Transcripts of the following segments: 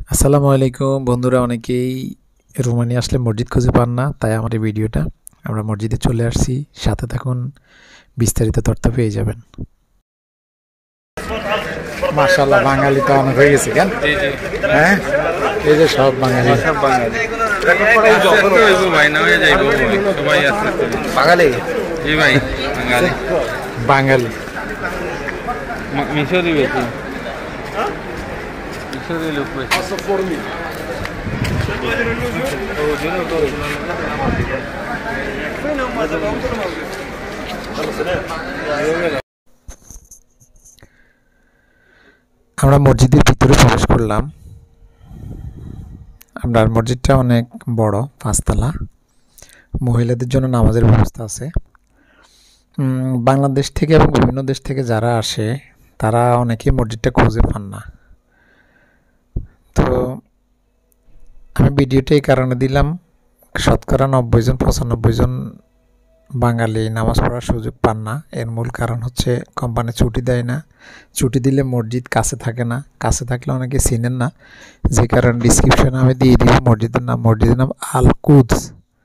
আসসালামু আলাইকুম বন্ধুরা, অনেকেই রোমানিয়া আসলে মসজিদ খুঁজে পান না, তাই আমার এই ভিডিওটা। আমরা মসজিদে চলে আসছি, সাথে থাকুন, বিস্তারিত তথ্য পেয়ে যাবেন। মাশাআল্লাহ, বাঙালি তো অনেক হয়ে গেছে কেন? হ্যাঁ, এই যে সব বাঙালি বাঙালি বাঙালি মিশরি বেশি মিশরি লোক বেশি আমরা মসজিদের ভিতরে প্রবেশ করলাম। আপনার মসজিদটা অনেক বড়, 5 তলা। মহিলাদের জন্য নামাজের ব্যবস্থা আছে। বাংলাদেশ থেকে এবং বিভিন্ন দেশ থেকে যারা আসে তারা অনেকেই মসজিদটা খুঁজে পান না। তো আমি ভিডিওটা এই কারণে দিলাম, শতকরা 90 জন 95 জন বাঙালি নামাজ পড়ার সুযোগ পান না। এর মূল কারণ হচ্ছে কোম্পানি ছুটি দেয় না। ছুটি দিলে মসজিদ কাছে থাকে না, কাছে থাকলে অনেকে চিনেন না, যে কারণে ডিসক্রিপশনে আমি দিয়ে দিব মসজিদের নাম আল-কুদস,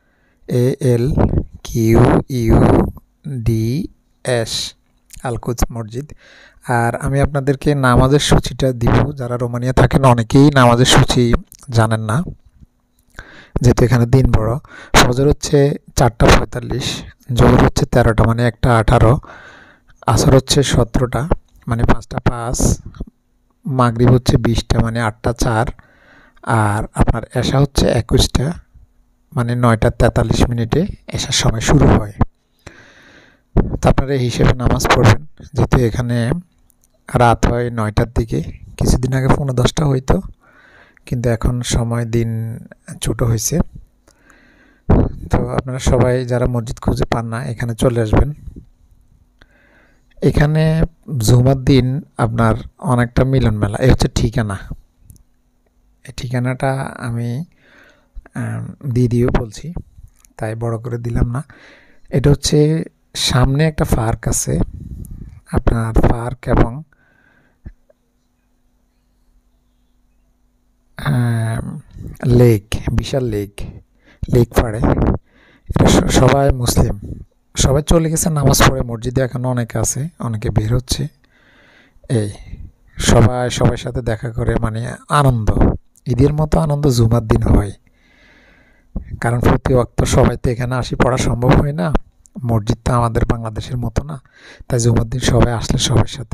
ALQUDS, আল-কুদস মসজিদ। আর আমি আপনাদেরকে নামাজের সূচিটা দিব। যারা রোমানিয়া থাকেন অনেকেই নামাজের সূচি জানেন না, যেহেতু এখানে দিন বড়। ফজর হচ্ছে 4টা 45, জোহর হচ্ছে 13টা মানে 1টা 18, আসর হচ্ছে 17টা মানে 5টা 5, মাগরিব হচ্ছে 20টা মানে 8টা 4, আর আপনার এশা হচ্ছে 21টা মানে 9টা 43 মিনিটে এশার সময় শুরু হয়। তো আপনারা এই হিসেবে নামাজ পড়বেন, যেহেতু এখানে রাত হয় 9টার দিকে। কিছুদিন আগে 10:15 হইতো, কিন্তু এখন সময় দিন ছোট হয়েছে। তো আপনারা সবাই যারা মসজিদ খুঁজে পান না এখানে চলে আসবেন। এখানে জুমার দিন আপনার অনেকটা মিলন মেলা। এই হচ্ছে ঠিকানা। এই ঠিকানাটা আমি দিয়ে বলছি, তাই বড় করে দিলাম না। এটা হচ্ছে সামনে একটা পার্ক আছে, আপনার পার্ক এবং লেক, বিশাল লেক পাড়ে। এটা সবাই মুসলিম, সবাই চলে গেছে নামাজ পড়ে। মসজিদে এখন অনেকে আছে, অনেকে বের হচ্ছে। এই সবার সাথে দেখা করে, মানে আনন্দ, ঈদের মতো আনন্দ জুমার দিন হয়। কারণ প্রতি ওয়াক্ত সবাই তো এখানে আসি, পড়া সম্ভব হয় না। মসজিদ তো আমাদের বাংলাদেশের মতো না, তাই জুমার দিন সবাই আসলে সবার সাথে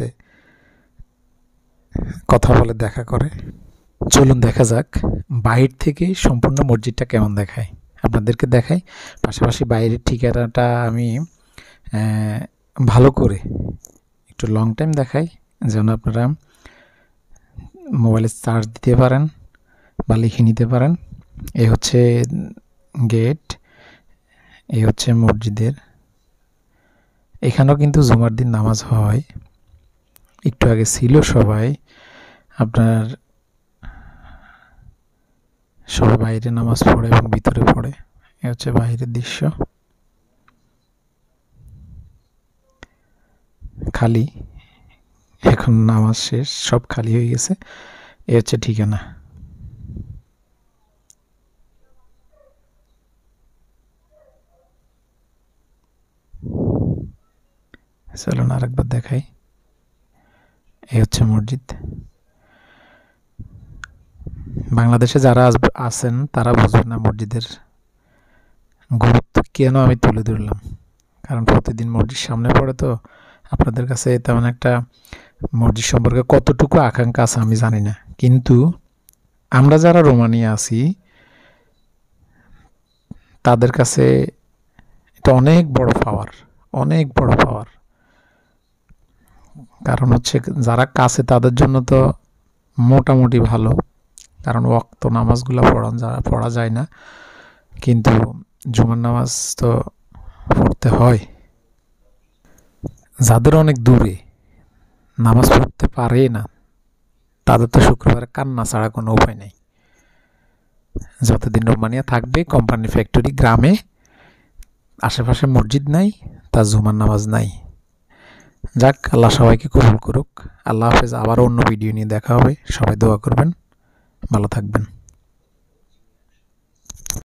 কথা বলে, দেখা করে। চলুন দেখা যাক বাইরে থেকে সম্পূর্ণ মসজিদটা কেমন দেখায়, আপনাদেরকে দেখাই। পাশাপাশি বাইরের ঠিকানাটা আমি ভালো করে একটু লং টাইম দেখাই, যেন আপনারা মোবাইলে চার্জ দিতে পারেন বা লিখে নিতে পারেন। এই হচ্ছে গেট, এই হচ্ছে মসজিদের। এখানেও কিন্তু জুমার দিন নামাজ হয়। একটু আগে ছিল সবাই বাইরে নামাজ পড়ে এবং ভিতরে পড়ে। এ হচ্ছে বাইরের দৃশ্য, খালি। এখন নামাজ শেষ, সব খালি হয়ে গেছে। এ হচ্ছে ঠিকানা। চলুন আরেকবার দেখাই। এই হচ্ছে মসজিদ। বাংলাদেশে যারা আছেন তারা বুঝবেন না মসজিদের গুরুত্ব কেন আমি তুলে ধরলাম, কারণ প্রতিদিন মসজিদ সামনে পড়ে। তো আপনাদের কাছে তেমন একটা মসজিদ সম্পর্কে কতটুকু আকাঙ্ক্ষা আছে আমি জানি না, কিন্তু আমরা যারা রোমানিয়া আছি তাদের কাছে এটা অনেক বড় পাওয়ার। কারণ হচ্ছে যারা কাছে তাদের জন্য তো মোটামুটি ভালো, কারণ ওয়াক্ত নামাজগুলো পড়া যায় না, কিন্তু জুমার নামাজ তো পড়তে হয়। যাদের অনেক দূরে নামাজ পড়তে পারে না তাদের তো শুক্রবারে কান্না ছাড়া কোনো উপায় নেই। যতদিন রোমানিয়া থাকবে, কোম্পানি, ফ্যাক্টরি, গ্রামে আশেপাশে মসজিদ নাই, তার জুমার নামাজ নাই। যাক, আল্লাহ সবাইকে কবুল করুক। আল্লাহ হাফেজ। আবারও অন্য ভিডিও নিয়ে দেখা হবে। সবাই দোয়া করবেন। ভালো থাকবেন।